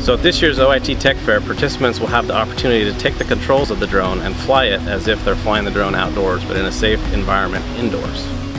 So at this year's OIT Tech Fair, participants will have the opportunity to take the controls of the drone and fly it as if they're flying the drone outdoors, but in a safe environment indoors.